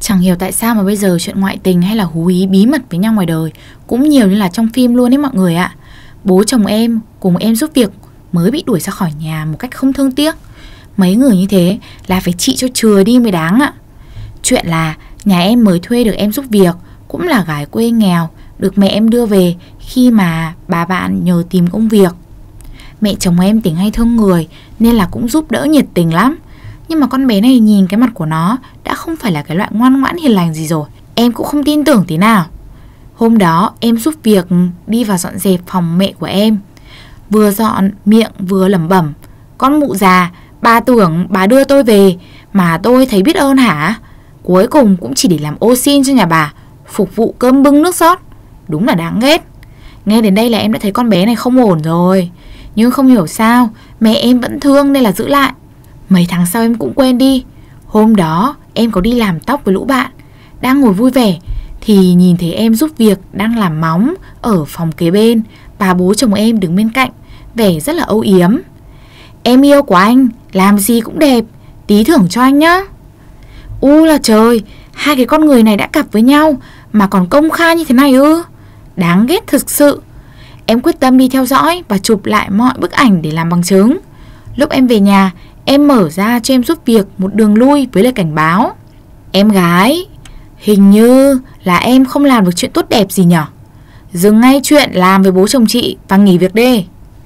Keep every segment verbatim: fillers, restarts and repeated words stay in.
Chẳng hiểu tại sao mà bây giờ chuyện ngoại tình hay là hú hí bí mật với nhau ngoài đời cũng nhiều như là trong phim luôn ấy mọi người ạ. Bố chồng em cùng em giúp việc mới bị đuổi ra khỏi nhà một cách không thương tiếc. Mấy người như thế là phải trị cho chừa đi mới đáng ạ. Chuyện là nhà em mới thuê được em giúp việc, cũng là gái quê nghèo, được mẹ em đưa về khi mà bà bạn nhờ tìm công việc. Mẹ chồng em tính hay thương người nên là cũng giúp đỡ nhiệt tình lắm. Nhưng mà con bé này nhìn cái mặt của nó đã không phải là cái loại ngoan ngoãn hiền lành gì rồi. Em cũng không tin tưởng tí nào. Hôm đó em giúp việc đi vào dọn dẹp phòng mẹ của em. Vừa dọn miệng vừa lẩm bẩm: con mụ già, bà tưởng bà đưa tôi về mà tôi thấy biết ơn hả? Cuối cùng cũng chỉ để làm ô xin cho nhà bà, phục vụ cơm bưng nước rót. Đúng là đáng ghét. Nghe đến đây là em đã thấy con bé này không ổn rồi. Nhưng không hiểu sao mẹ em vẫn thương nên là giữ lại. Mấy tháng sau em cũng quên đi. Hôm đó em có đi làm tóc với lũ bạn, đang ngồi vui vẻ thì nhìn thấy em giúp việc đang làm móng ở phòng kế bên. Bà bố chồng em đứng bên cạnh, vẻ rất là âu yếm. Em yêu của anh, làm gì cũng đẹp, tí thưởng cho anh nhá. U là trời, hai cái con người này đã cặp với nhau mà còn công khai như thế này ư? Đáng ghét thực sự. Em quyết tâm đi theo dõi và chụp lại mọi bức ảnh để làm bằng chứng. Lúc em về nhà, em mở ra cho em giúp việc một đường lui với lời cảnh báo: em gái, hình như là em không làm được chuyện tốt đẹp gì nhở. Dừng ngay chuyện làm với bố chồng chị và nghỉ việc đi.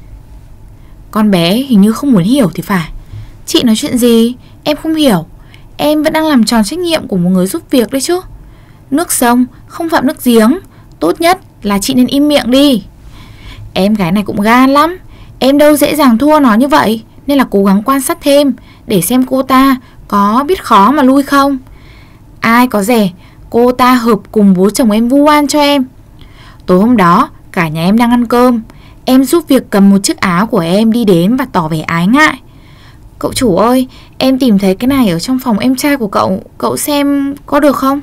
Con bé hình như không muốn hiểu thì phải. Chị nói chuyện gì? Em không hiểu. Em vẫn đang làm tròn trách nhiệm của một người giúp việc đấy chứ. Nước sông không phạm nước giếng. Tốt nhất là chị nên im miệng đi. Em gái này cũng gan lắm. Em đâu dễ dàng thua nó như vậy, nên là cố gắng quan sát thêm để xem cô ta có biết khó mà lui không. Ai có dè cô ta hợp cùng bố chồng em vu oan cho em. Tối hôm đó cả nhà em đang ăn cơm, em giúp việc cầm một chiếc áo của em đi đến và tỏ vẻ ái ngại. Cậu chủ ơi, em tìm thấy cái này ở trong phòng em trai của cậu, cậu xem có được không?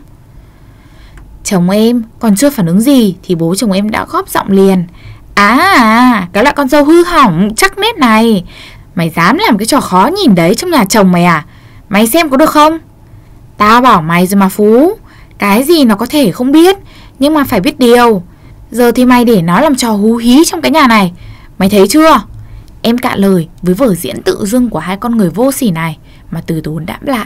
Chồng em còn chưa phản ứng gì thì bố chồng em đã góp giọng liền: À, à, cái loại con dâu hư hỏng chắc nết này, mày dám làm cái trò khó nhìn đấy trong nhà chồng mày à? Mày xem có được không? Tao bảo mày rồi mà Phú, cái gì nó có thể không biết, nhưng mà phải biết điều. Giờ thì mày để nó làm trò hú hí trong cái nhà này, mày thấy chưa? Em cạn lời với vở diễn tự dưng của hai con người vô sỉ này mà từ tốn đáp lại: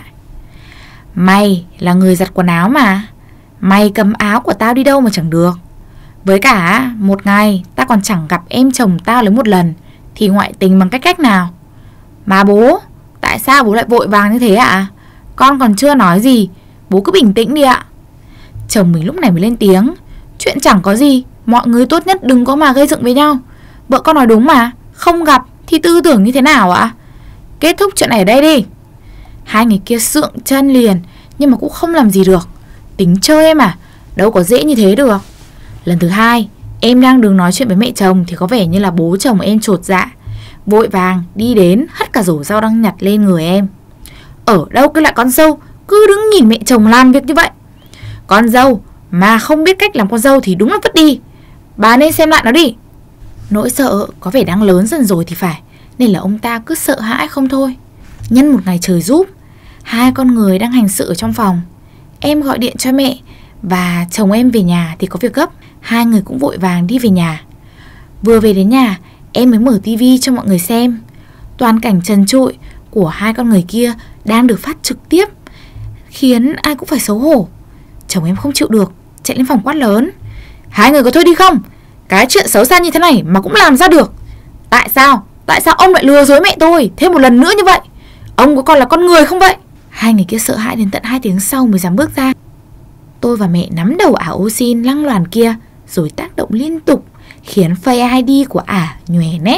Mày là người giặt quần áo mà, mày cầm áo của tao đi đâu mà chẳng được. Với cả một ngày ta còn chẳng gặp em chồng tao lấy một lần thì ngoại tình bằng cách cách nào? Mà bố, tại sao bố lại vội vàng như thế ạ? À? Con còn chưa nói gì, bố cứ bình tĩnh đi ạ. Chồng mình lúc này mới lên tiếng: Chuyện chẳng có gì, mọi người tốt nhất đừng có mà gây dựng với nhau. Vợ con nói đúng mà, không gặp thì tư tưởng như thế nào ạ? Kết thúc chuyện này ở đây đi. Hai người kia sượng chân liền, nhưng mà cũng không làm gì được. Tính chơi em à, đâu có dễ như thế được. Lần thứ hai em đang đứng nói chuyện với mẹ chồng thì có vẻ như là bố chồng em chột dạ, vội vàng đi đến hất cả rổ rau đang nhặt lên người em. Ở đâu cái loại con dâu cứ đứng nhìn mẹ chồng làm việc như vậy? Con dâu mà không biết cách làm con dâu thì đúng là vứt đi. Bà nên xem lại nó đi. Nỗi sợ có vẻ đang lớn dần rồi thì phải, nên là ông ta cứ sợ hãi không thôi. Nhân một ngày trời giúp, hai con người đang hành sự ở trong phòng. Em gọi điện cho mẹ và chồng em về nhà thì có việc gấp. Hai người cũng vội vàng đi về nhà. Vừa về đến nhà, em mới mở tivi cho mọi người xem. Toàn cảnh trần trụi của hai con người kia đang được phát trực tiếp, khiến ai cũng phải xấu hổ. Chồng em không chịu được, chạy lên phòng quát lớn: Hai người có thôi đi không? Cái chuyện xấu xa như thế này mà cũng làm ra được. Tại sao? Tại sao ông lại lừa dối mẹ tôi thêm một lần nữa như vậy? Ông có còn là con người không vậy? Hai người kia sợ hãi đến tận hai tiếng sau mới dám bước ra. Tôi và mẹ nắm đầu ả ô xin lăng loàn kia rồi tác động liên tục, khiến Face ai đi của ả nhòe nét.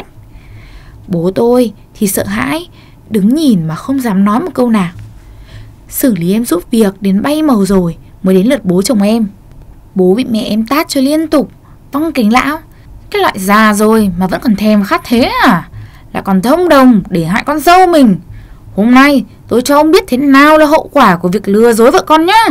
Bố tôi thì sợ hãi, đứng nhìn mà không dám nói một câu nào. Xử lý em giúp việc đến bay màu rồi mới đến lượt bố chồng em. Bố bị mẹ em tát cho liên tục, vong kính lão. Cái loại già rồi mà vẫn còn thèm khát thế à? Lại còn thông đồng để hại con dâu mình. Hôm nay tôi cho ông biết thế nào là hậu quả của việc lừa dối vợ con nhá.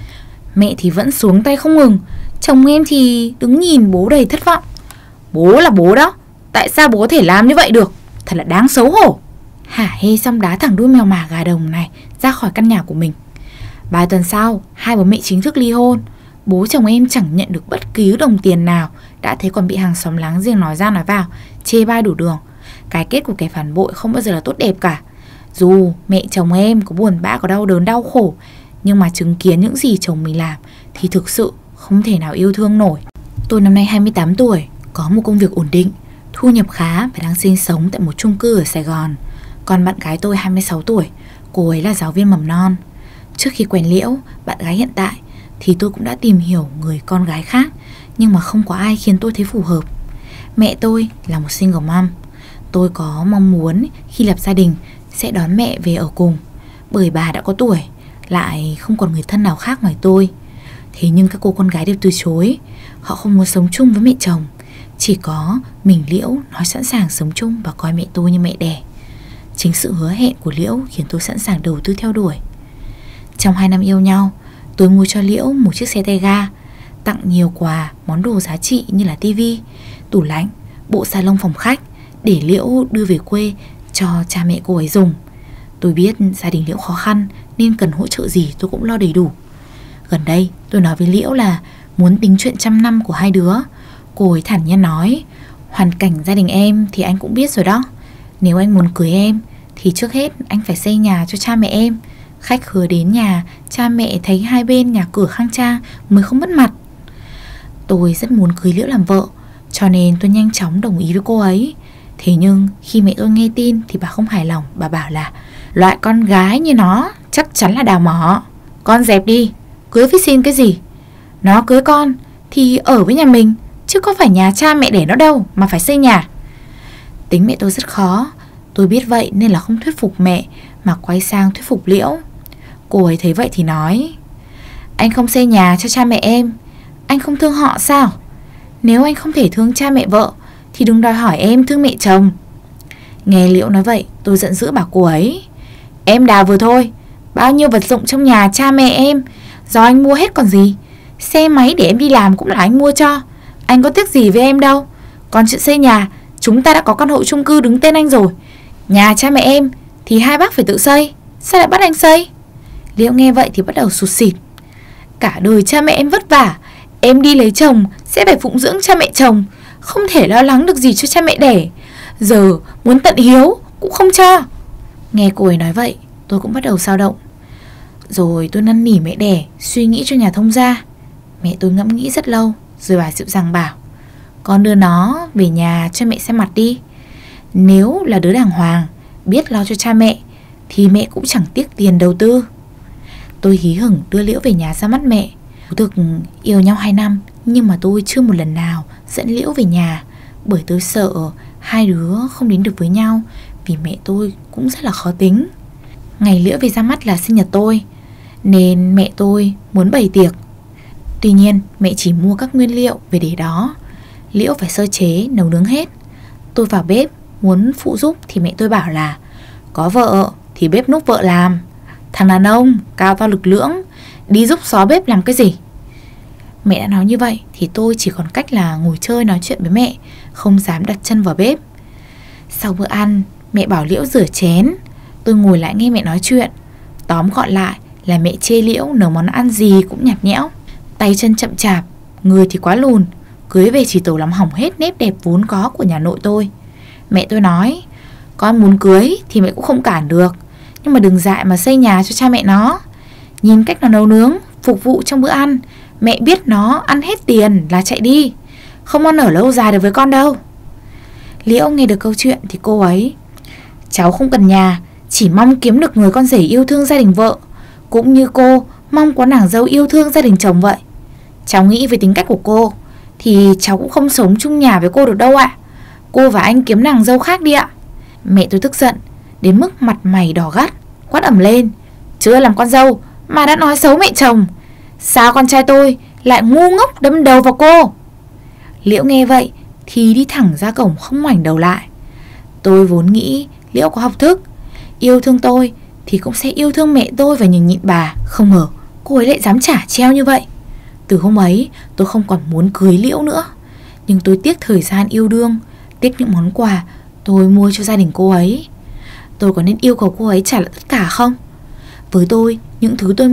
Mẹ thì vẫn xuống tay không ngừng. Chồng em thì đứng nhìn bố đầy thất vọng. Bố là bố đó, tại sao bố có thể làm như vậy được? Thật là đáng xấu hổ. Hả hê xong đá thẳng đuôi mèo mả gà đồng này ra khỏi căn nhà của mình. Vài tuần sau, hai bố mẹ chính thức ly hôn. Bố chồng em chẳng nhận được bất cứ đồng tiền nào, đã thế còn bị hàng xóm láng giềng nói ra nói vào, chê bai đủ đường. Cái kết của kẻ phản bội không bao giờ là tốt đẹp cả. Dù mẹ chồng em có buồn bã, có đau đớn, đau khổ, nhưng mà chứng kiến những gì chồng mình làm thì thực sự không thể nào yêu thương nổi. Tôi năm nay hai mươi tám tuổi, có một công việc ổn định, thu nhập khá và đang sinh sống tại một chung cư ở Sài Gòn. Còn bạn gái tôi hai mươi sáu tuổi, cô ấy là giáo viên mầm non. Trước khi quen Liễu, bạn gái hiện tại, thì tôi cũng đã tìm hiểu người con gái khác, nhưng mà không có ai khiến tôi thấy phù hợp. Mẹ tôi là một single mom. Tôi có mong muốn khi lập gia đình sẽ đón mẹ về ở cùng, bởi bà đã có tuổi, lại không còn người thân nào khác ngoài tôi. Thế nhưng các cô con gái đều từ chối. Họ không muốn sống chung với mẹ chồng. Chỉ có mình Liễu nói sẵn sàng sống chung và coi mẹ tôi như mẹ đẻ. Chính sự hứa hẹn của Liễu khiến tôi sẵn sàng đầu tư theo đuổi. Trong hai năm yêu nhau, tôi mua cho Liễu một chiếc xe tay ga, tặng nhiều quà, món đồ giá trị như là tivi, tủ lạnh, bộ salon phòng khách để Liễu đưa về quê cho cha mẹ cô ấy dùng. Tôi biết gia đình Liễu khó khăn nên cần hỗ trợ gì tôi cũng lo đầy đủ. Gần đây tôi nói với Liễu là muốn tính chuyện trăm năm của hai đứa. Cô ấy thản nhiên nói, hoàn cảnh gia đình em thì anh cũng biết rồi đó. Nếu anh muốn cưới em thì trước hết anh phải xây nhà cho cha mẹ em. Khách khứa đến nhà, cha mẹ thấy hai bên nhà cửa khang trang mới không mất mặt. Tôi rất muốn cưới Liễu làm vợ, cho nên tôi nhanh chóng đồng ý với cô ấy. Thế nhưng khi mẹ tôi nghe tin thì bà không hài lòng. Bà bảo là loại con gái như nó chắc chắn là đào mỏ. Con dẹp đi, cưới với xin cái gì. Nó cưới con thì ở với nhà mình, chứ có phải nhà cha mẹ đẻ nó đâu mà phải xây nhà. Tính mẹ tôi rất khó. Tôi biết vậy nên là không thuyết phục mẹ, mà quay sang thuyết phục Liễu. Cô ấy thấy vậy thì nói, anh không xây nhà cho cha mẹ em, anh không thương họ sao? Nếu anh không thể thương cha mẹ vợ thì đừng đòi hỏi em thương mẹ chồng. Nghe Liễu nói vậy, tôi giận dữ bảo cô ấy, em đào vừa thôi, bao nhiêu vật dụng trong nhà cha mẹ em do anh mua hết còn gì. Xe máy để em đi làm cũng là anh mua cho, anh có tiếc gì với em đâu. Còn chuyện xây nhà, chúng ta đã có căn hộ chung cư đứng tên anh rồi. Nhà cha mẹ em thì hai bác phải tự xây, sao lại bắt anh xây? Liễu nghe vậy thì bắt đầu sụt sịt. Cả đời cha mẹ em vất vả, em đi lấy chồng sẽ phải phụng dưỡng cha mẹ chồng, không thể lo lắng được gì cho cha mẹ đẻ. Giờ muốn tận hiếu cũng không cho. Nghe cô ấy nói vậy, tôi cũng bắt đầu dao động. Rồi tôi năn nỉ mẹ đẻ suy nghĩ cho nhà thông gia. Mẹ tôi ngẫm nghĩ rất lâu, rồi bà dịu dàng bảo, con đưa nó về nhà cho mẹ xem mặt đi. Nếu là đứa đàng hoàng, biết lo cho cha mẹ, thì mẹ cũng chẳng tiếc tiền đầu tư. Tôi hí hửng đưa Liễu về nhà ra mắt mẹ. Thực yêu nhau hai năm, nhưng mà tôi chưa một lần nào dẫn Liễu về nhà, bởi tôi sợ hai đứa không đến được với nhau, vì mẹ tôi cũng rất là khó tính. Ngày Liễu về ra mắt là sinh nhật tôi, nên mẹ tôi muốn bày tiệc. Tuy nhiên mẹ chỉ mua các nguyên liệu về để đó. Liễu phải sơ chế, nấu nướng hết. Tôi vào bếp muốn phụ giúp thì mẹ tôi bảo là có vợ thì bếp núc vợ làm, thằng đàn ông cao to lực lưỡng đi giúp xó bếp làm cái gì. Mẹ đã nói như vậy thì tôi chỉ còn cách là ngồi chơi nói chuyện với mẹ, không dám đặt chân vào bếp. Sau bữa ăn, mẹ bảo Liễu rửa chén. Tôi ngồi lại nghe mẹ nói chuyện. Tóm gọn lại là mẹ chê Liễu nấu món ăn gì cũng nhạt nhẽo, tay chân chậm chạp, người thì quá lùn, cưới về chỉ tổ làm hỏng hết nét đẹp vốn có của nhà nội tôi. Mẹ tôi nói, con muốn cưới thì mẹ cũng không cản được, nhưng mà đừng dại mà xây nhà cho cha mẹ nó. Nhìn cách nó nấu nướng, phục vụ trong bữa ăn, mẹ biết nó ăn hết tiền là chạy đi, không ăn ở lâu dài được với con đâu. Liễu nghe được câu chuyện thì cô ấy, cháu không cần nhà, chỉ mong kiếm được người con rể yêu thương gia đình vợ, cũng như cô mong có nàng dâu yêu thương gia đình chồng vậy. Cháu nghĩ về tính cách của cô thì cháu cũng không sống chung nhà với cô được đâu ạ. Cô và anh kiếm nàng dâu khác đi ạ. Mẹ tôi tức giận đến mức mặt mày đỏ gắt, quát ầm lên, chưa làm con dâu mà đã nói xấu mẹ chồng. Sao con trai tôi lại ngu ngốc đâm đầu vào cô? Liễu nghe vậy thì đi thẳng ra cổng, không ngoảnh đầu lại. Tôi vốn nghĩ Liễu có học thức, yêu thương tôi thì cũng sẽ yêu thương mẹ tôi và nhường nhịn bà. Không ngờ cô ấy lại dám trả treo như vậy. Từ hôm ấy tôi không còn muốn cưới Liễu nữa, nhưng tôi tiếc thời gian yêu đương, tiếc những món quà tôi mua cho gia đình cô ấy. Tôi có nên yêu cầu cô ấy trả lại tất cả không? Với tôi, những thứ tôi mua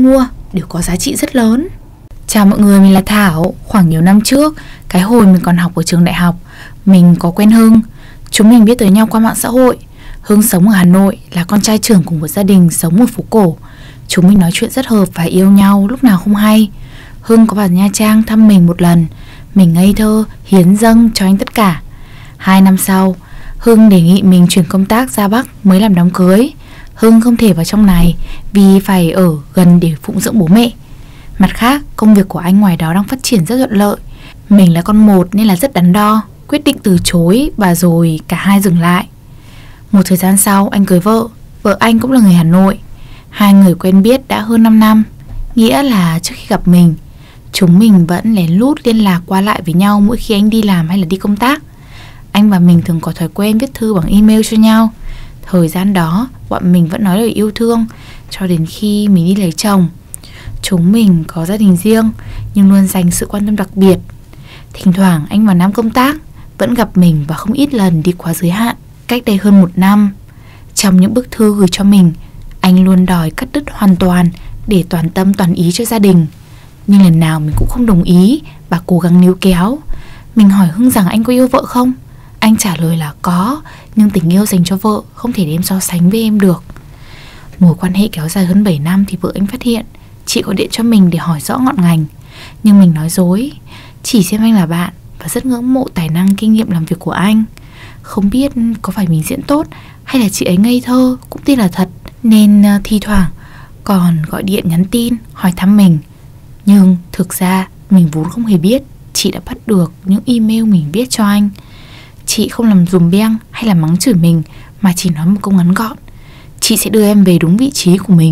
đều có giá trị rất lớn. Chào mọi người, mình là Thảo. Khoảng nhiều năm trước, cái hồi mình còn học ở trường đại học, mình có quen Hưng. Chúng mình biết tới nhau qua mạng xã hội. Hưng sống ở Hà Nội, là con trai trưởng của một gia đình sống ở phố cổ. Chúng mình nói chuyện rất hợp và yêu nhau lúc nào không hay. Hưng có vào Nha Trang thăm mình một lần. Mình ngây thơ, hiến dâng cho anh tất cả. Hai năm sau, Hưng đề nghị mình chuyển công tác ra Bắc mới làm đám cưới. Hưng không thể vào trong này vì phải ở gần để phụng dưỡng bố mẹ. Mặt khác, công việc của anh ngoài đó đang phát triển rất thuận lợi. Mình là con một nên là rất đắn đo, quyết định từ chối và rồi cả hai dừng lại. Một thời gian sau, anh cưới vợ. Vợ anh cũng là người Hà Nội. Hai người quen biết đã hơn năm năm. Nghĩa là trước khi gặp mình, chúng mình vẫn lén lút liên lạc qua lại với nhau mỗi khi anh đi làm hay là đi công tác. Anh và mình thường có thói quen viết thư bằng email cho nhau. Thời gian đó, bọn mình vẫn nói lời yêu thương cho đến khi mình đi lấy chồng. Chúng mình có gia đình riêng nhưng luôn dành sự quan tâm đặc biệt. Thỉnh thoảng anh vào Nam công tác, vẫn gặp mình và không ít lần đi quá giới hạn. Cách đây hơn một năm, trong những bức thư gửi cho mình, anh luôn đòi cắt đứt hoàn toàn để toàn tâm toàn ý cho gia đình. Nhưng lần nào mình cũng không đồng ý và cố gắng níu kéo. Mình hỏi Hưng rằng anh có yêu vợ không? Anh trả lời là có, nhưng tình yêu dành cho vợ không thể đem so sánh với em được. Mối quan hệ kéo dài hơn bảy năm thì vợ anh phát hiện. Chị gọi điện cho mình để hỏi rõ ngọn ngành. Nhưng mình nói dối, chỉ xem anh là bạn và rất ngưỡng mộ tài năng kinh nghiệm làm việc của anh. Không biết có phải mình diễn tốt hay là chị ấy ngây thơ cũng tin là thật, nên thi thoảng còn gọi điện nhắn tin hỏi thăm mình. Nhưng thực ra mình vốn không hề biết chị đã bắt được những email mình viết cho anh. Chị không làm dùm beng hay là mắng chửi mình, mà chỉ nói một câu ngắn gọn: chị sẽ đưa em về đúng vị trí của mình.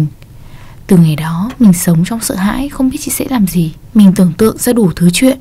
Từ ngày đó mình sống trong sợ hãi, không biết chị sẽ làm gì. Mình tưởng tượng ra đủ thứ chuyện,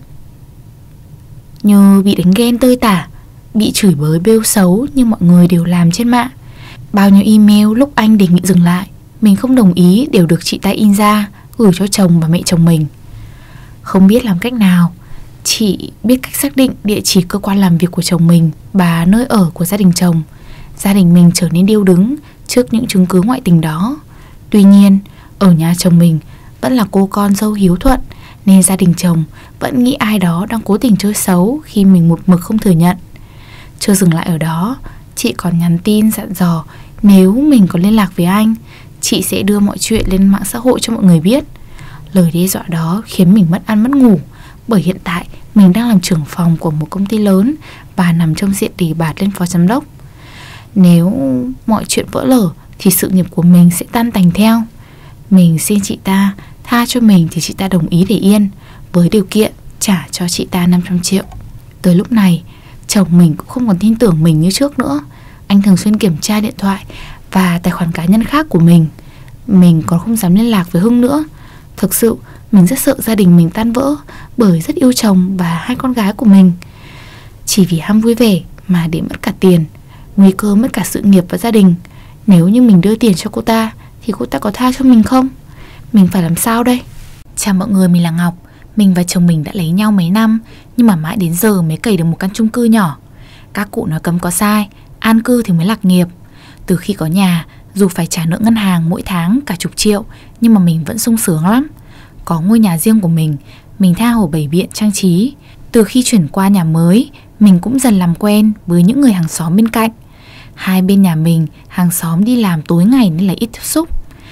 như bị đánh ghen tơi tả, bị chửi bới bêu xấu như mọi người đều làm trên mạng. Bao nhiêu email lúc anh đề nghị dừng lại, mình không đồng ý đều được chị ta in ra gửi cho chồng và mẹ chồng mình. Không biết làm cách nào, chị biết cách xác định địa chỉ cơ quan làm việc của chồng mình và nơi ở của gia đình chồng. Gia đình mình trở nên điêu đứng trước những chứng cứ ngoại tình đó. Tuy nhiên, ở nhà chồng mình vẫn là cô con dâu hiếu thuận, nên gia đình chồng vẫn nghĩ ai đó đang cố tình chơi xấu khi mình một mực không thừa nhận. Chưa dừng lại ở đó, chị còn nhắn tin dặn dò nếu mình có liên lạc với anh, chị sẽ đưa mọi chuyện lên mạng xã hội cho mọi người biết. Lời đe dọa đó khiến mình mất ăn mất ngủ, bởi hiện tại mình đang làm trưởng phòng của một công ty lớn và nằm trong diện đề bạt lên phó giám đốc. Nếu mọi chuyện vỡ lở thì sự nghiệp của mình sẽ tan tành theo. Mình xin chị ta tha cho mình thì chị ta đồng ý để yên, với điều kiện trả cho chị ta năm trăm triệu. Tới lúc này, chồng mình cũng không còn tin tưởng mình như trước nữa. Anh thường xuyên kiểm tra điện thoại và tài khoản cá nhân khác của mình. Mình còn không dám liên lạc với Hưng nữa. Thực sự mình rất sợ gia đình mình tan vỡ, bởi rất yêu chồng và hai con gái của mình. Chỉ vì ham vui vẻ mà để mất cả tiền, nguy cơ mất cả sự nghiệp và gia đình. Nếu như mình đưa tiền cho cô ta thì cô ta có tha cho mình không? Mình phải làm sao đây? Chào mọi người, mình là Ngọc. Mình và chồng mình đã lấy nhau mấy năm, nhưng mà mãi đến giờ mới cày được một căn chung cư nhỏ. Các cụ nói cấm có sai, an cư thì mới lạc nghiệp. Từ khi có nhà, dù phải trả nợ ngân hàng mỗi tháng cả chục triệu, nhưng mà mình vẫn sung sướng lắm. Có ngôi nhà riêng của mình, mình tha hồ bày biện trang trí. Từ khi chuyển qua nhà mới, mình cũng dần làm quen với những người hàng xóm bên cạnh. Hai bên nhà mình, hàng xóm đi làm tối ngày nên là ít tiếp xúc.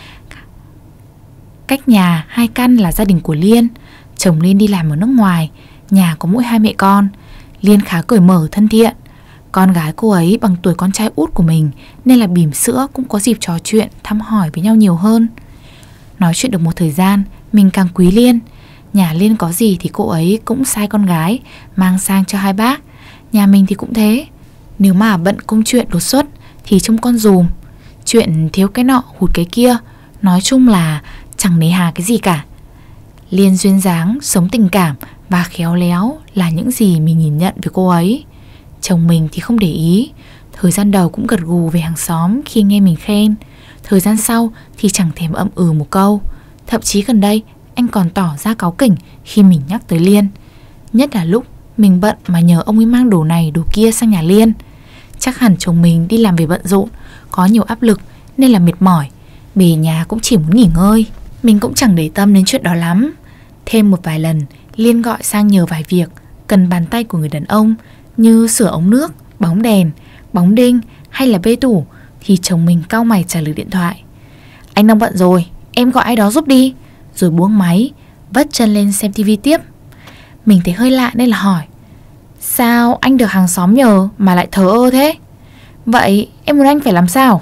Cách nhà hai căn là gia đình của Liên. Chồng Liên đi làm ở nước ngoài, nhà có mỗi hai mẹ con. Liên khá cởi mở, thân thiện. Con gái cô ấy bằng tuổi con trai út của mình, nên là bỉm sữa cũng có dịp trò chuyện, thăm hỏi với nhau nhiều hơn. Nói chuyện được một thời gian, mình càng quý Liên. Nhà Liên có gì thì cô ấy cũng sai con gái mang sang cho hai bác. Nhà mình thì cũng thế. Nếu mà bận công chuyện đột xuất thì trông con dùm, chuyện thiếu cái nọ hụt cái kia. Nói chung là chẳng nề hà cái gì cả. Liên duyên dáng, sống tình cảm và khéo léo là những gì mình nhìn nhận về cô ấy. Chồng mình thì không để ý. Thời gian đầu cũng gật gù về hàng xóm khi nghe mình khen. Thời gian sau thì chẳng thèm ậm ừ một câu. Thậm chí gần đây anh còn tỏ ra cáu kỉnh khi mình nhắc tới Liên. Nhất là lúc mình bận mà nhờ ông ấy mang đồ này đồ kia sang nhà Liên. Chắc hẳn chồng mình đi làm về bận rộn, có nhiều áp lực nên là mệt mỏi, về nhà cũng chỉ muốn nghỉ ngơi. Mình cũng chẳng để tâm đến chuyện đó lắm. Thêm một vài lần Liên gọi sang nhờ vài việc cần bàn tay của người đàn ông, như sửa ống nước, bóng đèn, bóng đinh hay là bê tủ, thì chồng mình cau mày trả lời điện thoại: "Anh đang bận rồi, em gọi ai đó giúp đi." Rồi buông máy, vắt chân lên xem tivi tiếp. Mình thấy hơi lạ nên là hỏi: "Sao anh được hàng xóm nhờ mà lại thờ ơ thế?" "Vậy em muốn anh phải làm sao?"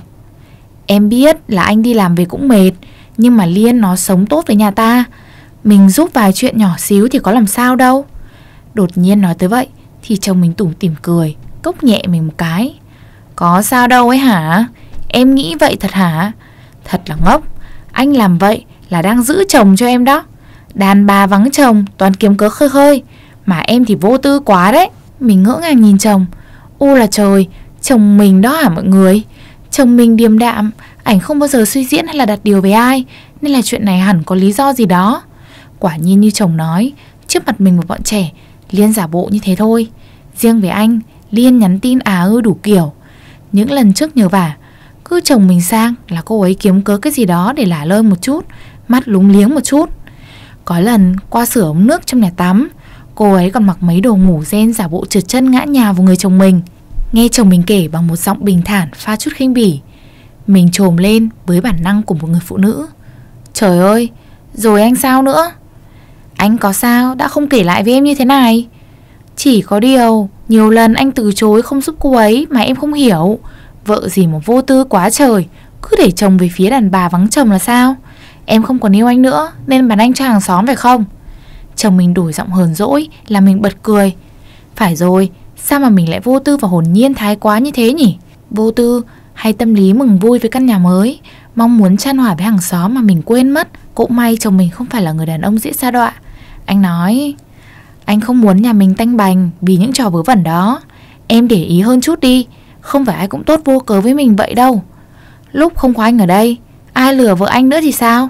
"Em biết là anh đi làm về cũng mệt, nhưng mà Liên nó sống tốt với nhà ta, mình giúp vài chuyện nhỏ xíu thì có làm sao đâu." Đột nhiên nói tới vậy thì chồng mình tủm tỉm cười, cốc nhẹ mình một cái: "Có sao đâu ấy hả? Em nghĩ vậy thật hả? Thật là ngốc. Anh làm vậy là đang giữ chồng cho em đó. Đàn bà vắng chồng toàn kiếm cớ khơi khơi, mà em thì vô tư quá đấy." Mình ngỡ ngàng nhìn chồng. U là trời, chồng mình đó hả mọi người? Chồng mình điềm đạm, ảnh không bao giờ suy diễn hay là đặt điều với ai, nên là chuyện này hẳn có lý do gì đó. Quả nhiên như chồng nói, trước mặt mình một bọn trẻ, Liên giả bộ như thế thôi. Riêng với anh, Liên nhắn tin à ư đủ kiểu. Những lần trước nhờ vả, cứ chồng mình sang là cô ấy kiếm cớ cái gì đó để lả lơi một chút, mắt lúng liếng một chút. Có lần qua sửa ống nước trong nhà tắm, cô ấy còn mặc mấy đồ ngủ ren giả bộ trượt chân ngã nhào vào người chồng mình. Nghe chồng mình kể bằng một giọng bình thản pha chút khinh bỉ, mình trồm lên với bản năng của một người phụ nữ: "Trời ơi, rồi anh sao nữa?" "Anh có sao đã không kể lại với em như thế này? Chỉ có điều nhiều lần anh từ chối không giúp cô ấy mà em không hiểu. Vợ gì mà vô tư quá trời, cứ để chồng về phía đàn bà vắng chồng là sao? Em không còn yêu anh nữa nên bán anh cho hàng xóm phải không?" Chồng mình đổi giọng hờn dỗi làm mình bật cười. Phải rồi, sao mà mình lại vô tư và hồn nhiên thái quá như thế nhỉ? Vô tư hay tâm lý mừng vui với căn nhà mới, mong muốn chan hòa với hàng xóm mà mình quên mất. Cũng may chồng mình không phải là người đàn ông dễ sa đọa. Anh nói: "Anh không muốn nhà mình tanh bành vì những trò vớ vẩn đó. Em để ý hơn chút đi, không phải ai cũng tốt vô cớ với mình vậy đâu. Lúc không có anh ở đây, ai lừa vợ anh nữa thì sao?"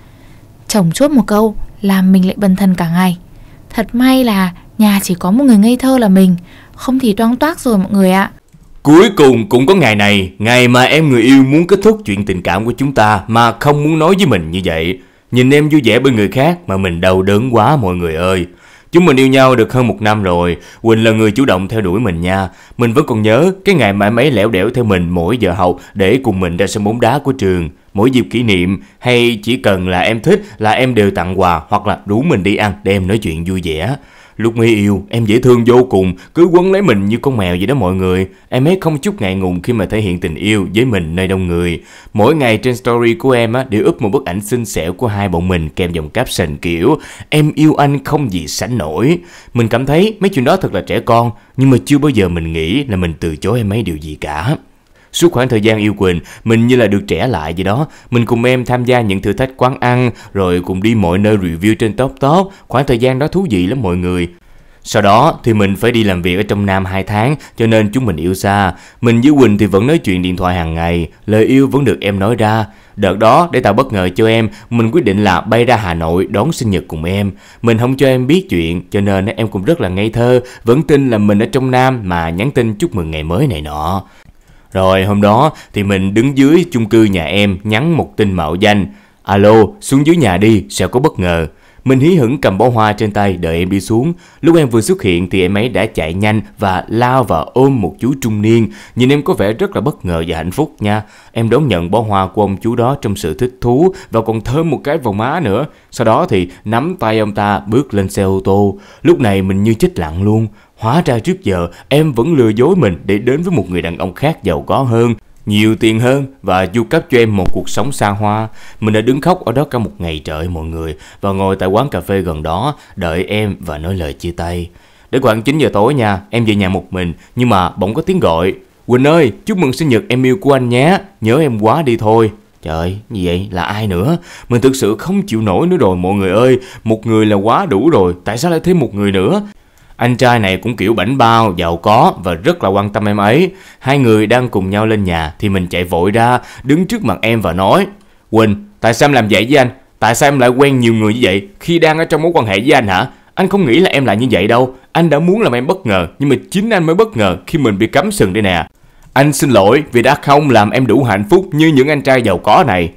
Chồng chốt một câu làm mình lại bần thần cả ngày. Thật may là nhà chỉ có một người ngây thơ là mình, không thì toang toác rồi mọi người ạ. Cuối cùng cũng có ngày này, ngày mà em người yêu muốn kết thúc chuyện tình cảm của chúng ta mà không muốn nói với mình như vậy. Nhìn em vui vẻ bên người khác mà mình đau đớn quá mọi người ơi. Chúng mình yêu nhau được hơn một năm rồi, Quỳnh là người chủ động theo đuổi mình nha. Mình vẫn còn nhớ cái ngày mà em ấy lẻo đẻo theo mình mỗi giờ học để cùng mình ra sân bóng đá của trường. Mỗi dịp kỷ niệm hay chỉ cần là em thích là em đều tặng quà hoặc là rủ mình đi ăn để em nói chuyện vui vẻ. Lúc mới yêu, em dễ thương vô cùng, cứ quấn lấy mình như con mèo vậy đó mọi người. Em ấy không chút ngại ngùng khi mà thể hiện tình yêu với mình nơi đông người. Mỗi ngày trên story của em á, đều up một bức ảnh xinh xẻo của hai bọn mình kèm dòng caption kiểu "Em yêu anh không gì sánh nổi". Mình cảm thấy mấy chuyện đó thật là trẻ con, nhưng mà chưa bao giờ mình nghĩ là mình từ chối em ấy điều gì cả. Suốt khoảng thời gian yêu Quỳnh, mình như là được trẻ lại vậy đó. Mình cùng em tham gia những thử thách quán ăn, rồi cùng đi mọi nơi review trên top top. Khoảng thời gian đó thú vị lắm mọi người. Sau đó thì mình phải đi làm việc ở trong Nam hai tháng, cho nên chúng mình yêu xa. Mình với Quỳnh thì vẫn nói chuyện điện thoại hàng ngày, lời yêu vẫn được em nói ra. Đợt đó để tạo bất ngờ cho em, mình quyết định là bay ra Hà Nội đón sinh nhật cùng em. Mình không cho em biết chuyện, cho nên em cũng rất là ngây thơ, vẫn tin là mình ở trong Nam mà nhắn tin chúc mừng ngày mới này nọ. Rồi hôm đó thì mình đứng dưới chung cư nhà em nhắn một tin mạo danh: "Alo, xuống dưới nhà đi, sẽ có bất ngờ." Mình hí hửng cầm bó hoa trên tay đợi em đi xuống. Lúc em vừa xuất hiện thì em ấy đã chạy nhanh và lao vào ôm một chú trung niên. Nhìn em có vẻ rất là bất ngờ và hạnh phúc nha. Em đón nhận bó hoa của ông chú đó trong sự thích thú và còn thơm một cái vào má nữa. Sau đó thì nắm tay ông ta bước lên xe ô tô. Lúc này mình như chết lặng luôn. Hóa ra trước giờ em vẫn lừa dối mình để đến với một người đàn ông khác giàu có hơn, nhiều tiền hơn và chu cấp cho em một cuộc sống xa hoa. Mình đã đứng khóc ở đó cả một ngày trời mọi người, và ngồi tại quán cà phê gần đó đợi em và nói lời chia tay. Đến khoảng chín giờ tối nha, em về nhà một mình, nhưng mà bỗng có tiếng gọi: "Quỳnh ơi, chúc mừng sinh nhật em yêu của anh nhé, nhớ em quá đi thôi." Trời, gì vậy? Là ai nữa? Mình thực sự không chịu nổi nữa rồi mọi người ơi. Một người là quá đủ rồi, tại sao lại thêm một người nữa? Anh trai này cũng kiểu bảnh bao, giàu có và rất là quan tâm em ấy. Hai người đang cùng nhau lên nhà thì mình chạy vội ra, đứng trước mặt em và nói: "Quỳnh, tại sao em làm vậy với anh? Tại sao em lại quen nhiều người như vậy khi đang ở trong mối quan hệ với anh hả? Anh không nghĩ là em lại như vậy đâu. Anh đã muốn làm em bất ngờ, nhưng mà chính anh mới bất ngờ khi mình bị cắm sừng đây nè. Anh xin lỗi vì đã không làm em đủ hạnh phúc như những anh trai giàu có này."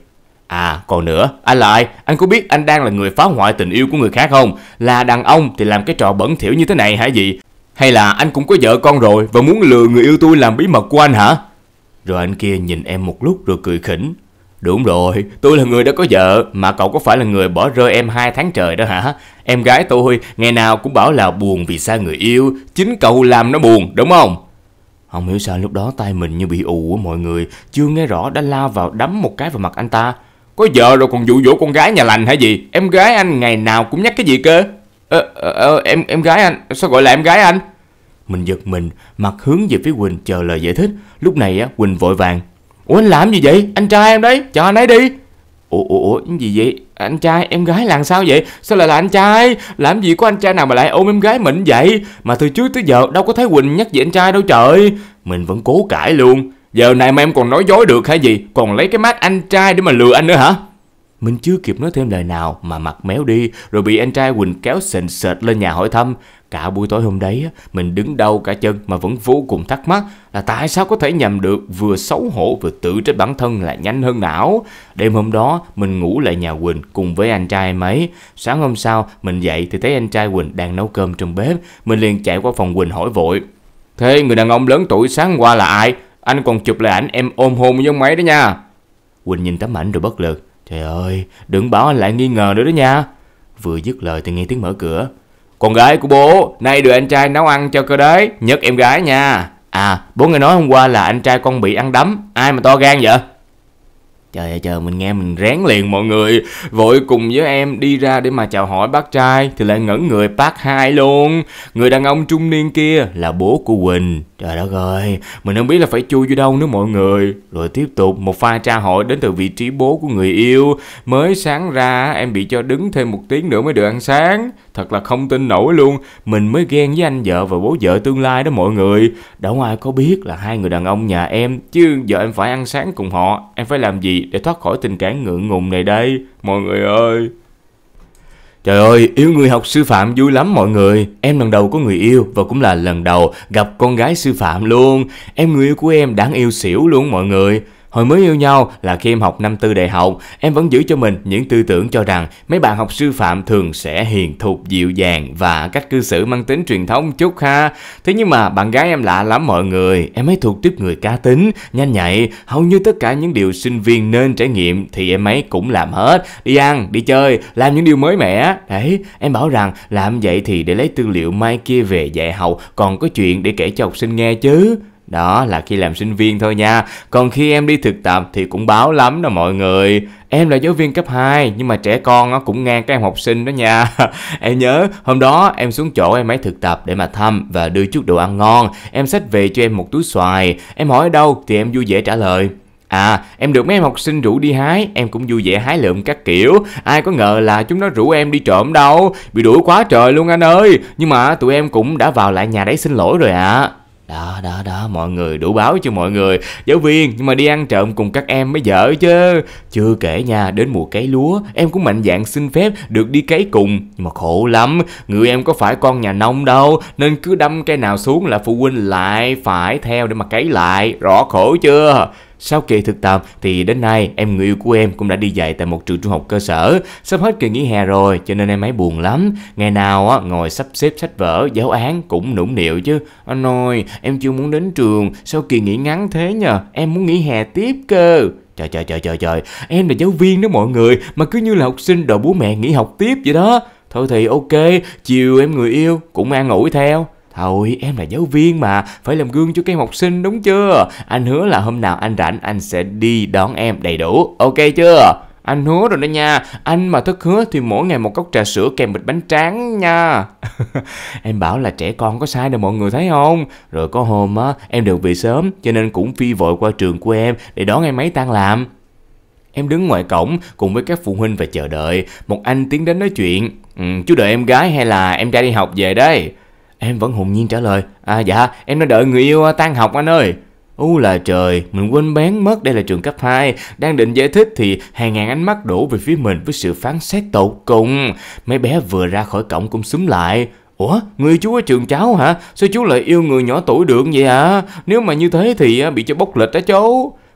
À còn nữa, anh là ai? Anh có biết anh đang là người phá hoại tình yêu của người khác không? Là đàn ông thì làm cái trò bẩn thỉu như thế này hả gì? Hay là anh cũng có vợ con rồi và muốn lừa người yêu tôi làm bí mật của anh hả? Rồi anh kia nhìn em một lúc rồi cười khỉnh. Đúng rồi, tôi là người đã có vợ, mà cậu có phải là người bỏ rơi em hai tháng trời đó hả? Em gái tôi ngày nào cũng bảo là buồn vì xa người yêu, chính cậu làm nó buồn, đúng không? Không hiểu sao lúc đó tay mình như bị ù á mọi người, chưa nghe rõ đã lao vào đấm một cái vào mặt anh ta. Có vợ rồi còn dụ dỗ con gái nhà lành hay gì? Em gái anh ngày nào cũng nhắc cái gì cơ? Ờ, ờ, em em gái anh, sao gọi là em gái anh? Mình giật mình, mặt hướng về phía Quỳnh chờ lời giải thích. Lúc này á, Quỳnh vội vàng. Ủa anh làm gì vậy? Anh trai em đấy, cho anh ấy đi. Ủa, ủa, ủa, cái gì vậy? Anh trai, em gái làm sao vậy? Sao lại là anh trai? Làm gì có anh trai nào mà lại ôm em gái mình vậy? Mà từ trước tới giờ đâu có thấy Quỳnh nhắc về anh trai đâu trời. Mình vẫn cố cãi luôn. Giờ này mà em còn nói dối được hay gì? Còn lấy cái mác anh trai để mà lừa anh nữa hả? Mình chưa kịp nói thêm lời nào mà mặt méo đi, rồi bị anh trai Quỳnh kéo sền sệt lên nhà hỏi thăm. Cả buổi tối hôm đấy mình đứng đau cả chân mà vẫn vô cùng thắc mắc là tại sao có thể nhầm được, vừa xấu hổ vừa tự trách bản thân là nhanh hơn não. Đêm hôm đó mình ngủ lại nhà Quỳnh cùng với anh trai em ấy. Sáng hôm sau mình dậy thì thấy anh trai Quỳnh đang nấu cơm trong bếp. Mình liền chạy qua phòng Quỳnh hỏi vội. Thế người đàn ông lớn tuổi sáng hôm qua là ai? Anh còn chụp lại ảnh em ôm hôn với ông ấy đó nha. Quỳnh nhìn tấm ảnh rồi bất lực. Trời ơi, đừng bảo anh lại nghi ngờ nữa đó nha. Vừa dứt lời thì nghe tiếng mở cửa. Con gái của bố, nay được anh trai nấu ăn cho cơ đấy, nhớ em gái nha. À, bố nghe nói hôm qua là anh trai con bị ăn đấm, ai mà to gan vậy? Trời ơi trời, mình nghe mình rén liền mọi người. Vội cùng với em đi ra để mà chào hỏi bác trai thì lại ngẩn người bác hai luôn. Người đàn ông trung niên kia là bố của Quỳnh. Trời đất ơi, mình không biết là phải chui vô đâu nữa mọi người. Rồi tiếp tục một pha tra hỏi đến từ vị trí bố của người yêu. Mới sáng ra em bị cho đứng thêm một tiếng nữa mới được ăn sáng. Thật là không tin nổi luôn. Mình mới ghen với anh vợ và bố vợ tương lai đó mọi người. Đâu ai có biết là hai người đàn ông nhà em, chứ giờ em phải ăn sáng cùng họ. Em phải làm gì để thoát khỏi tình cảm ngượng ngùng này đây mọi người ơi. Trời ơi, yêu người học sư phạm vui lắm mọi người. Em lần đầu có người yêu và cũng là lần đầu gặp con gái sư phạm luôn. Em người yêu của em đáng yêu xỉu luôn mọi người. Hồi mới yêu nhau là khi em học năm tư đại học, em vẫn giữ cho mình những tư tưởng cho rằng mấy bạn học sư phạm thường sẽ hiền thục, dịu dàng và cách cư xử mang tính truyền thống chút ha. Thế nhưng mà bạn gái em lạ lắm mọi người, em ấy thuộc tiếp người cá tính, nhanh nhạy, hầu như tất cả những điều sinh viên nên trải nghiệm thì em ấy cũng làm hết. Đi ăn, đi chơi, làm những điều mới mẻ. Đấy, em bảo rằng làm vậy thì để lấy tư liệu mai kia về dạy học, còn có chuyện để kể cho học sinh nghe chứ. Đó là khi làm sinh viên thôi nha. Còn khi em đi thực tập thì cũng báo lắm đó mọi người. Em là giáo viên cấp hai, nhưng mà trẻ con cũng ngang các em học sinh đó nha. Em nhớ hôm đó em xuống chỗ em ấy thực tập để mà thăm và đưa chút đồ ăn ngon. Em xách về cho em một túi xoài. Em hỏi ở đâu thì em vui vẻ trả lời. À, em được mấy em học sinh rủ đi hái, em cũng vui vẻ hái lượm các kiểu. Ai có ngờ là chúng nó rủ em đi trộm đâu. Bị đuổi quá trời luôn anh ơi. Nhưng mà tụi em cũng đã vào lại nhà đấy xin lỗi rồi ạ. À. Đó, đó, đó, mọi người đủ báo cho mọi người. Giáo viên, nhưng mà đi ăn trộm cùng các em mới dở chứ. Chưa kể nha, đến mùa cấy lúa, em cũng mạnh dạn xin phép được đi cấy cùng. Nhưng mà khổ lắm, người em có phải con nhà nông đâu, nên cứ đâm cây nào xuống là phụ huynh lại phải theo để mà cấy lại. Rõ khổ chưa? Sau kỳ thực tập thì đến nay em người yêu của em cũng đã đi dạy tại một trường trung học cơ sở. Sắp hết kỳ nghỉ hè rồi cho nên em ấy buồn lắm. Ngày nào á ngồi sắp xếp sách vở, giáo án cũng nũng nịu chứ. Anh ơi, em chưa muốn đến trường, sao kỳ nghỉ ngắn thế nhờ? Em muốn nghỉ hè tiếp cơ. Trời trời trời trời trời, em là giáo viên đó mọi người, mà cứ như là học sinh đòi bố mẹ nghỉ học tiếp vậy đó. Thôi thì ok, chiều em người yêu cũng an ủi theo. Thôi em là giáo viên mà, phải làm gương cho các em học sinh đúng chưa? Anh hứa là hôm nào anh rảnh anh sẽ đi đón em đầy đủ, ok chưa? Anh hứa rồi đó nha, anh mà thất hứa thì mỗi ngày một cốc trà sữa kèm bịch bánh tráng nha. Em bảo là trẻ con có sai đâu mọi người thấy không? Rồi có hôm á, em được về sớm cho nên cũng phi vội qua trường của em để đón em ấy tan làm. Em đứng ngoài cổng cùng với các phụ huynh và chờ đợi. Một anh tiến đến nói chuyện. Ừ, chú đợi em gái hay là em trai đi học về đây? Em vẫn hồn nhiên trả lời. À dạ, em đã đợi người yêu tan học anh ơi. U là trời, mình quên bén mất đây là trường cấp hai. Đang định giải thích thì hàng ngàn ánh mắt đổ về phía mình với sự phán xét tột cùng. Mấy bé vừa ra khỏi cổng cũng xúm lại. Ủa, người chú ở trường cháu hả? Sao chú lại yêu người nhỏ tuổi được vậy hả? Nếu mà như thế thì bị cho bóc lệch đó chú.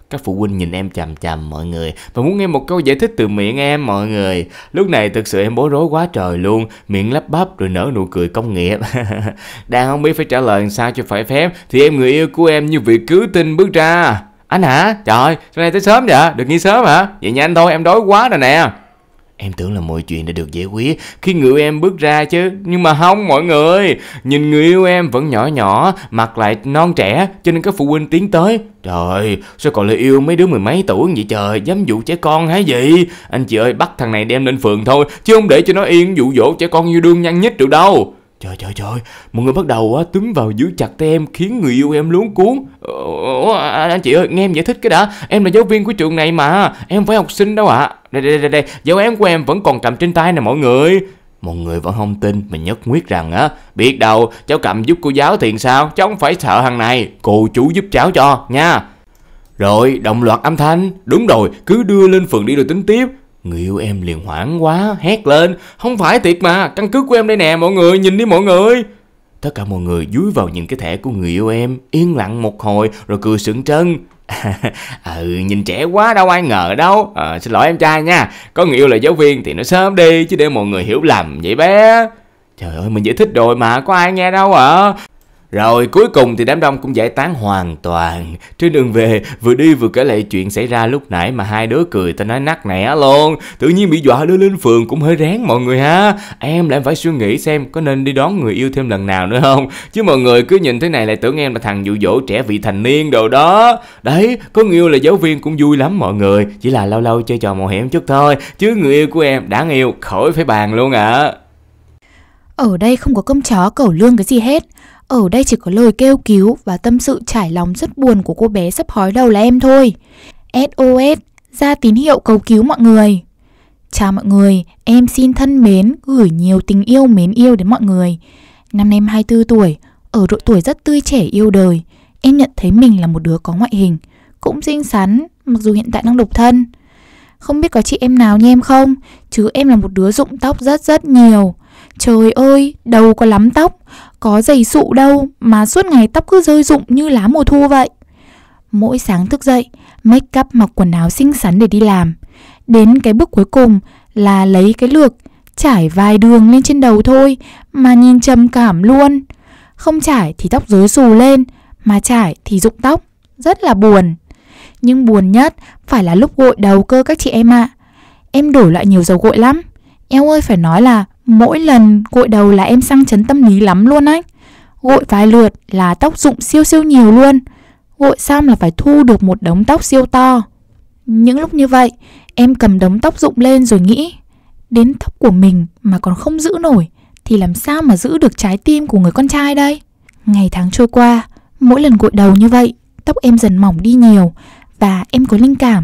Các phụ huynh nhìn em chằm chằm mọi người và muốn nghe một câu giải thích từ miệng em mọi người. Lúc này thực sự em bối rối quá trời luôn, miệng lắp bắp rồi nở nụ cười công nghiệp. Đang không biết phải trả lời sao cho phải phép thì em người yêu của em như việc cứu tinh bước ra. Anh hả? Trời, hôm nay tới sớm vậy? Được nghỉ sớm hả? Vậy nhanh thôi, em đói quá rồi nè. Em tưởng là mọi chuyện đã được giải quyết khi người yêu em bước ra chứ. Nhưng mà không mọi người. Nhìn người yêu em vẫn nhỏ nhỏ, mặt lại non trẻ, cho nên các phụ huynh tiến tới. Trời, sao còn là yêu mấy đứa mười mấy tuổi vậy trời, dám dụ trẻ con hả gì? Anh chị ơi, bắt thằng này đem lên phường thôi, chứ không để cho nó yên dụ dỗ trẻ con như đương nhăn nhít được đâu. Trời trời trời, mọi người bắt đầu á túm vào giữ chặt tay em khiến người yêu em luống cuống. Ủa, anh chị ơi, nghe em giải thích cái đã. Em là giáo viên của trường này mà, em không phải học sinh đâu ạ. À. Đây, đây, đây, đây, giáo án của em vẫn còn cầm trên tay nè mọi người. Mọi người vẫn không tin, mình nhất quyết rằng á, biết đâu cháu cầm giúp cô giáo thì sao, cháu không phải sợ thằng này, cô chú giúp cháu cho nha. Rồi đồng loạt âm thanh, đúng rồi, cứ đưa lên phường đi rồi tính tiếp. Người yêu em liền hoảng quá, hét lên, không phải thiệt mà, căn cước của em đây nè mọi người, nhìn đi mọi người. Tất cả mọi người dúi vào nhìn cái thẻ của người yêu em, yên lặng một hồi rồi cười sững trân. Ừ, nhìn trẻ quá đâu ai ngờ đâu. À, xin lỗi em trai nha, có người yêu là giáo viên thì nó sớm đi chứ để mọi người hiểu lầm vậy bé. Trời ơi, mình giải thích rồi mà, có ai nghe đâu ạ. À. Rồi cuối cùng thì đám đông cũng giải tán hoàn toàn. Trên đường về vừa đi vừa kể lại chuyện xảy ra lúc nãy mà hai đứa cười ta nói nắc nẻ luôn. Tự nhiên bị dọa đưa lên phường cũng hơi rén mọi người ha. Em lại phải suy nghĩ xem có nên đi đón người yêu thêm lần nào nữa không. Chứ mọi người cứ nhìn thế này lại tưởng em là thằng dụ dỗ trẻ vị thành niên đồ đó. Đấy, có người yêu là giáo viên cũng vui lắm mọi người. Chỉ là lâu lâu chơi trò mạo hiểm chút thôi. Chứ người yêu của em đáng yêu khỏi phải bàn luôn ạ. À. Ở đây không có cơm chó cẩu lương cái gì hết. Ở đây chỉ có lời kêu cứu và tâm sự trải lòng rất buồn của cô bé sắp hói đầu là em thôi. ét ô ét, ra tín hiệu cầu cứu mọi người. Chào mọi người, em xin thân mến gửi nhiều tình yêu mến yêu đến mọi người. Năm nay em hai mươi tư tuổi, ở độ tuổi rất tươi trẻ yêu đời. Em nhận thấy mình là một đứa có ngoại hình, cũng xinh xắn, mặc dù hiện tại đang độc thân. Không biết có chị em nào như em không, chứ em là một đứa rụng tóc rất rất nhiều. Trời ơi, đầu có lắm tóc, có giày sụ đâu mà suốt ngày tóc cứ rơi rụng như lá mùa thu vậy. Mỗi sáng thức dậy, make up mặc quần áo xinh xắn để đi làm. Đến cái bước cuối cùng là lấy cái lược trải vài đường lên trên đầu thôi mà nhìn trầm cảm luôn. Không trải thì tóc rối xù lên, mà trải thì rụng tóc, rất là buồn. Nhưng buồn nhất phải là lúc gội đầu cơ các chị em ạ. À. Em đổi lại nhiều dầu gội lắm. Eo ơi, phải nói là mỗi lần gội đầu là em sang chấn tâm lý lắm luôn ấy. Gội vài lượt là tóc rụng siêu siêu nhiều luôn. Gội xong là phải thu được một đống tóc siêu to. Những lúc như vậy, em cầm đống tóc rụng lên rồi nghĩ, đến tóc của mình mà còn không giữ nổi thì làm sao mà giữ được trái tim của người con trai đây. Ngày tháng trôi qua, mỗi lần gội đầu như vậy, tóc em dần mỏng đi nhiều. Và em có linh cảm,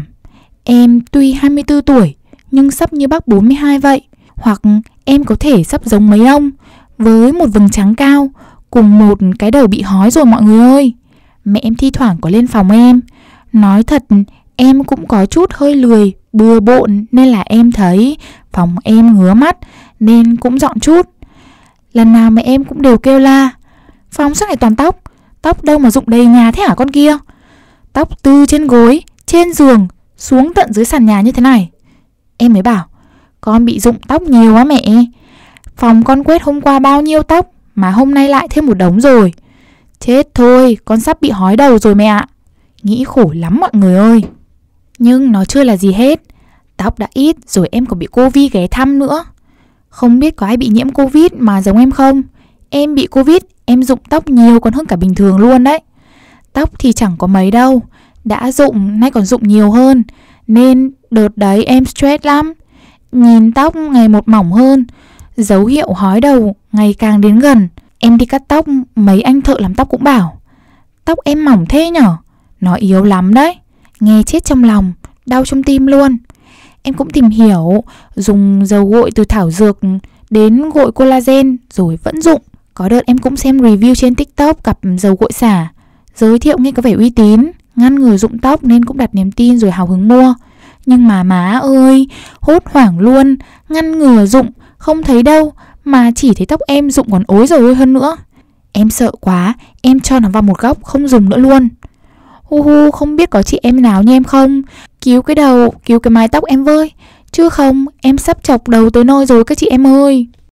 em tuy hai mươi tư tuổi nhưng sắp như bác bốn mươi hai vậy. Hoặc em có thể sắp giống mấy ông, với một vầng trán cao, cùng một cái đầu bị hói rồi mọi người ơi. Mẹ em thi thoảng có lên phòng em. Nói thật, em cũng có chút hơi lười, bừa bộn, nên là em thấy phòng em ngứa mắt, nên cũng dọn chút. Lần nào mẹ em cũng đều kêu la, phòng suốt ngày toàn tóc, tóc đâu mà rụng đầy nhà thế hả con kia. Tóc từ trên gối, trên giường, xuống tận dưới sàn nhà như thế này. Em mới bảo, con bị rụng tóc nhiều á mẹ. Phòng con quét hôm qua bao nhiêu tóc mà hôm nay lại thêm một đống rồi. Chết thôi, con sắp bị hói đầu rồi mẹ ạ. Nghĩ khổ lắm mọi người ơi. Nhưng nó chưa là gì hết. Tóc đã ít rồi em còn bị Covid ghé thăm nữa. Không biết có ai bị nhiễm Covid mà giống em không. Em bị Covid, em rụng tóc nhiều còn hơn cả bình thường luôn đấy. Tóc thì chẳng có mấy đâu, đã rụng nay còn rụng nhiều hơn. Nên đợt đấy em stress lắm. Nhìn tóc ngày một mỏng hơn, dấu hiệu hói đầu ngày càng đến gần. Em đi cắt tóc, mấy anh thợ làm tóc cũng bảo, tóc em mỏng thế nhở, nó yếu lắm đấy. Nghe chết trong lòng, đau trong tim luôn. Em cũng tìm hiểu, dùng dầu gội từ thảo dược đến gội collagen rồi vẫn rụng. Có đợt em cũng xem review trên TikTok cặp dầu gội xả, giới thiệu nghe có vẻ uy tín, ngăn ngừa rụng tóc nên cũng đặt niềm tin rồi hào hứng mua. Nhưng mà má ơi, hốt hoảng luôn, ngăn ngừa rụng, không thấy đâu, mà chỉ thấy tóc em rụng còn ối rồi hơn nữa. Em sợ quá, em cho nó vào một góc không dùng nữa luôn. Hu hu, không biết có chị em nào như em không? Cứu cái đầu, cứu cái mái tóc em với. Chứ không, em sắp chọc đầu tới nơi rồi các chị em ơi.